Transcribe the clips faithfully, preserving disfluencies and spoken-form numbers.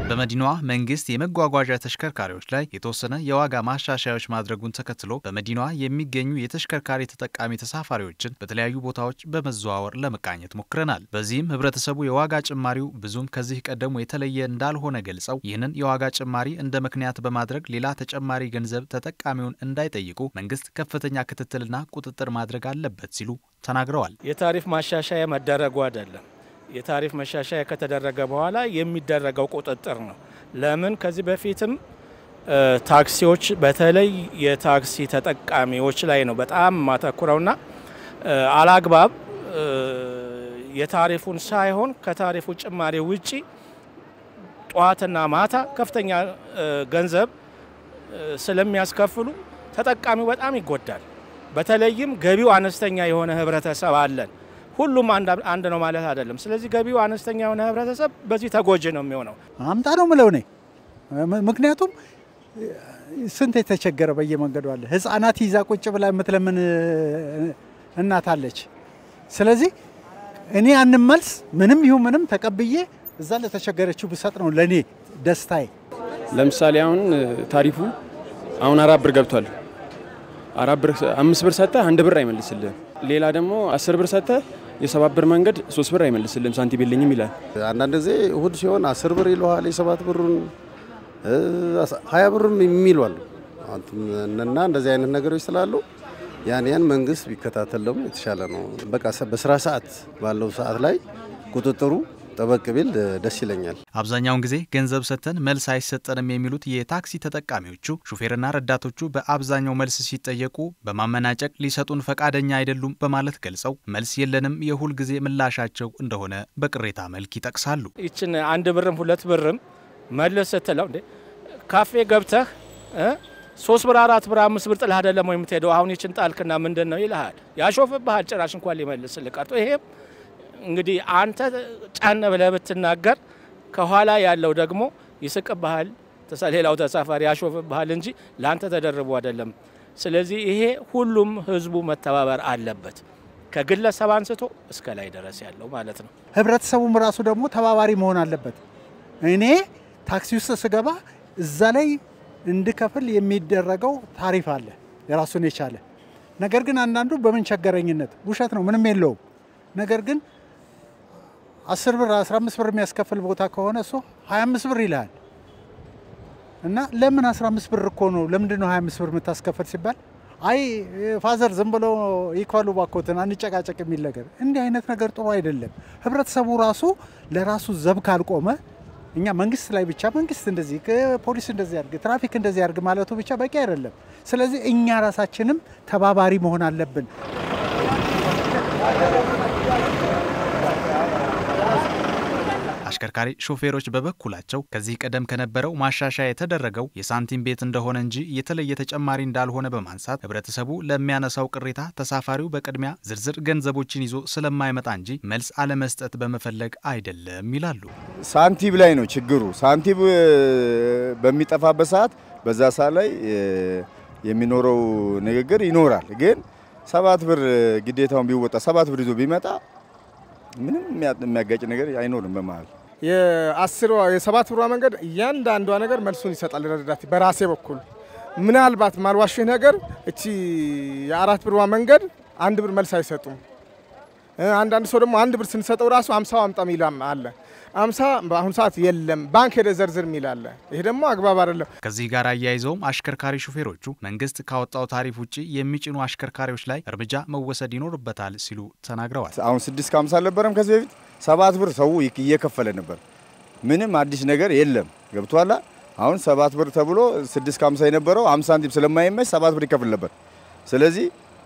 በመዲናዋ መንግስት የመጓጓዣ ተሽከርካሪዎች ላይ የተወሰነ የዋጋ ማሻሻያዎች ማድረጉን ተከትሎ በመዲናዋ የሚገኙ የተሽከርካሪ ተጠቃሚ ተሳፋሪዎችን በተለያዩ ቦታዎች በመዘዋወር ለመቃኘት ሞክረናል። በዚህም ህብረተሰቡ የዋጋ ጭማሪው ብዙም ከዚህ ቀደሙ የተለየ እንዳልሆነ ገልጸው ይህንን የዋጋ ጭማሪ እንደ ምክንያት በማድረግ ሌላ ተጨማሪ ገንዘብ ተጠቃሚውን እንዳይጠይቁ መንግስት ከፍተኛ ክትትልና ቁጥጥር ማድረግ አለበት ሲሉ ተናግረዋል። የታሪፍ ማሻሻያ መደረጉ አይደለም የታሪፍ መሻሻያ ከተደረገ በኋላ የሚደረገው ቁጥጥር ነው። ለምን ከዚህ በፊትም ታክሲዎች በተለይ የታክሲ ተጠቃሚዎች ላይ ነው በጣም ማተኩረውና አላግባብ የታሪፉን ሳይሆን ከታሪፉ ጭማሪ ውጪ ጧትና ማታ ከፍተኛ ገንዘብ ስለሚያስከፍሉ ተጠቃሚው በጣም ይጎዳል። በተለይም ገቢው አነስተኛ የሆነ ህብረተሰብ አለን። ሁሉም አንድ አንድ ነው ማለት አይደለም። ስለዚህ ገቢው አነስተኛ የሆነ ህብረተሰብ በዚህ ተጎጂ ነው የሚሆነው። አምጣ ነው ምለው ነኝ። ምክንያቱም ስንት የተቸገረ በየመንገዱ አለ። ህፃናት ይዛ ቁጭ ብላ የምትለምን እናት አለች። ስለዚህ እኔ ያንን መልስ ምንም ይሁን ምንም ተቀብዬ እዛ ለተቸገረችው ብሰጥ ነው ለኔ ደስታዬ። ለምሳሌ አሁን ታሪፉ አሁን አራት ብር ገብቷል። አራት ብር አምስት ብር ሰጠህ አንድ ብር አይመልስልህም። ሌላ ደግሞ አስር ብር ሰጠህ የሰባት ብር መንገድ ሶስት ብር አይመልስልህም ሳንቲም የለኝም ይላል። አንዳንድ ጊዜ እሁድ ሲሆን አስር ብር ይሏል የሰባት ብሩን ሀያ ብርም የሚሏል እና እንደዚህ አይነት ነገሮች ስላሉ ያን ያን መንግስት ቢከታተል ደግሞ የተሻለ ነው። በቃ በስራ ሰዓት ባለው ሰዓት ላይ ቁጥጥሩ ጠበቅ ቢል ደስ ይለኛል። አብዛኛውን ጊዜ ገንዘብ ሰተን መልስ አይሰጠንም የሚሉት የታክሲ ተጠቃሚዎቹ ሹፌርና ረዳቶቹ በአብዛኛው መልስ ሲጠየቁ በማመናጨቅ ሊሰጡን ፈቃደኛ አይደሉም በማለት ገልጸው መልስ የለንም የሁል ጊዜ ምላሻቸው እንደሆነ በቅሬታ መልክ ይጠቅሳሉ። እቺን አንድ ብርም ሁለት ብርም መልስ ስትለው እንዴ ካፌ ገብተህ ሶስት ብር አራት ብር አምስት ብር ጥለህ አይደለም ወይ የምትሄደው? አሁን እቺን ጣልክና ምንድነው ይልሃል። ያሾፍብሃል ጭራሽ እንኳን ሊመልስልህ ቀርቶ ይሄ እንግዲህ አንተ ጫነ ብለህ ብትናገር ከኋላ ያለው ደግሞ ይስቅብሃል። ተሰሌላው ተሳፋሪ ያሾፍብሃል እንጂ ላንተ ተደርቦ አይደለም። ስለዚህ ይሄ ሁሉም ህዝቡ መተባበር አለበት ከግለሰብ አንስቶ እስከ ላይ ድረስ ያለው ማለት ነው። ህብረተሰቡም ራሱ ደግሞ ተባባሪ መሆን አለበት። እኔ ታክሲ ውስጥ ስገባ እዛ ላይ እንድከፍል የሚደረገው ታሪፍ አለ የራሱን የቻለ። ነገር ግን አንዳንዱ በምን ቸገረኝነት ውሸት ነው ምንም የለውም። ነገር ግን አስር ብር አስራ አምስት ብር የሚያስከፍል ቦታ ከሆነ እሱ ሀያ አምስት ብር ይላል እና ለምን አስራ አምስት ብር እኮ ነው ለምንድን ነው ሀያ አምስት ብር የምታስከፍል ሲባል አይ ፋዘር ዝም ብሎ ይኳሉ ባኮተን አንጨቃጨቅ የሚል ነገር እንዲህ አይነት ነገር ጥሩ አይደለም። ህብረተሰቡ ራሱ ለራሱ ዘብ ካልቆመ እኛ መንግስት ላይ ብቻ መንግስት እንደዚህ ፖሊስ እንደዚህ ያርግ ትራፊክ እንደዚህ ያርግ ማለቱ ብቻ በቂ አይደለም። ስለዚህ እኛ ራሳችንም ተባባሪ መሆን አለብን። አሽከርካሪ ሾፌሮች በበኩላቸው ከዚህ ቀደም ከነበረው ማሻሻያ የተደረገው የሳንቲም ቤት እንደሆነ እንጂ የተለየ ተጨማሪ እንዳልሆነ በማንሳት ህብረተሰቡ ለሚያነሳው ቅሬታ ተሳፋሪው በቅድሚያ ዝርዝር ገንዘቦችን ይዞ ስለማይመጣ እንጂ መልስ አለመስጠት በመፈለግ አይደለም ይላሉ። ሳንቲም ላይ ነው ችግሩ። ሳንቲም በሚጠፋበት ሰዓት በዛ ሰዓት ላይ የሚኖረው ንግግር ይኖራል። ግን ሰባት ብር ግዴታውን ቢወጣ ሰባት ብር ይዞ ቢመጣ ምንም የሚያጋጭ ነገር አይኖርም። በመሃል የአስር የሰባት ብር መንገድ እያንዳንዷ ነገር መልሱን ይሰጣል ረዳት በራሴ በኩል ምናልባት ማልዋሽህ ነገር እቺ የአራት ብር መንገድ አንድ ብር መልስ አይሰጡም። አንዳንድ ሰው ደግሞ አንድ ብር ስንሰጠው ራሱ ሃምሳ አምጣ ሚላም አለ። ሃምሳ በአሁን ሰዓት የለም ባንክ ሄደ ዘርዝር ሚላል። ይሄ ደግሞ አግባብ አይደለም። ከዚህ ጋር አያይዘውም አሽከርካሪ ሹፌሮቹ መንግስት ካወጣው ታሪፍ ውጪ የሚጭኑ አሽከርካሪዎች ላይ እርምጃ መወሰድ ይኖርበታል ሲሉ ተናግረዋል። አሁን ስድስት ከሃምሳ አልነበረም ከዚህ በፊት ሰባት ብር ሰው እየከፈለ ነበር። ምንም አዲስ ነገር የለም። ገብቷላ አሁን ሰባት ብር ተብሎ ስድስት ከሃምሳ የነበረው ሃምሳ ሳንቲም ስለማይመች ሰባት ብር ይከፍል ነበር። ስለዚህ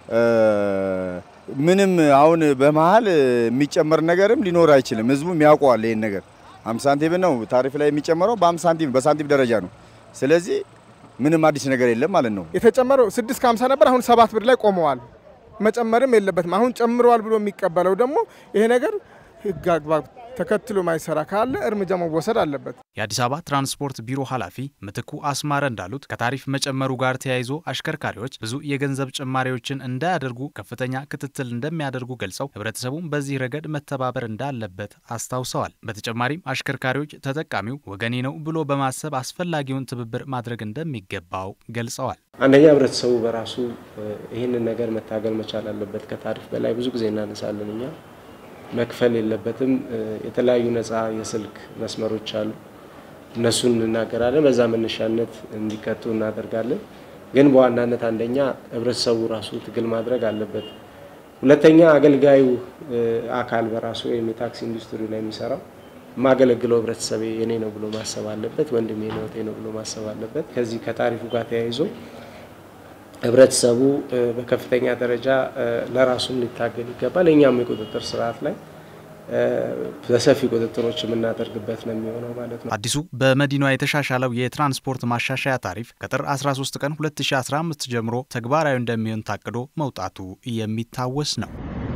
ምንም አሁን በመሃል የሚጨመር ነገርም ሊኖር አይችልም። ህዝቡም ያውቀዋል ይሄን ነገር ሃምሳ ሳንቲም ነው ታሪፍ ላይ የሚጨመረው በሃምሳ ሳንቲም በሳንቲም ደረጃ ነው። ስለዚህ ምንም አዲስ ነገር የለም ማለት ነው። የተጨመረው ስድስት ከሃምሳ ነበር አሁን ሰባት ብር ላይ ቆመዋል። መጨመርም የለበትም። አሁን ጨምሯል ብሎ የሚቀበለው ደግሞ ይሄ ነገር ህግ አግባብ ተከትሎ ማይሰራ ካለ እርምጃ መወሰድ አለበት። የአዲስ አበባ ትራንስፖርት ቢሮ ኃላፊ ምትኩ አስማረ እንዳሉት ከታሪፍ መጨመሩ ጋር ተያይዞ አሽከርካሪዎች ብዙ የገንዘብ ጭማሪዎችን እንዳያደርጉ ከፍተኛ ክትትል እንደሚያደርጉ ገልጸው ህብረተሰቡም በዚህ ረገድ መተባበር እንዳለበት አስታውሰዋል። በተጨማሪም አሽከርካሪዎች ተጠቃሚው ወገኔ ነው ብሎ በማሰብ አስፈላጊውን ትብብር ማድረግ እንደሚገባው ገልጸዋል። አንደኛ ህብረተሰቡ በራሱ ይህንን ነገር መታገል መቻል አለበት። ከታሪፍ በላይ ብዙ ጊዜ እናነሳለን እኛ መክፈል የለበትም። የተለያዩ ነፃ የስልክ መስመሮች አሉ እነሱን እናገራለን በዛ መነሻነት እንዲቀጡ እናደርጋለን። ግን በዋናነት አንደኛ ህብረተሰቡ ራሱ ትግል ማድረግ አለበት። ሁለተኛ አገልጋዩ አካል በራሱ ወይም የታክሲ ኢንዱስትሪ ላይ የሚሰራው ማገለግለው ህብረተሰብ የኔ ነው ብሎ ማሰብ አለበት። ወንድሜ ነው እቴ ነው ብሎ ማሰብ አለበት። ከዚህ ከታሪፉ ጋር ተያይዞ ህብረተሰቡ በከፍተኛ ደረጃ ለራሱም ሊታገል ይገባል። እኛም የቁጥጥር ስርዓት ላይ በሰፊ ቁጥጥሮች የምናደርግበት ነው የሚሆነው ማለት ነው። አዲሱ በመዲናዋ የተሻሻለው የትራንስፖርት ማሻሻያ ታሪፍ ከጥር አስራ ሶስት ቀን ሁለት ሺህ አስራ አምስት ጀምሮ ተግባራዊ እንደሚሆን ታቅዶ መውጣቱ የሚታወስ ነው።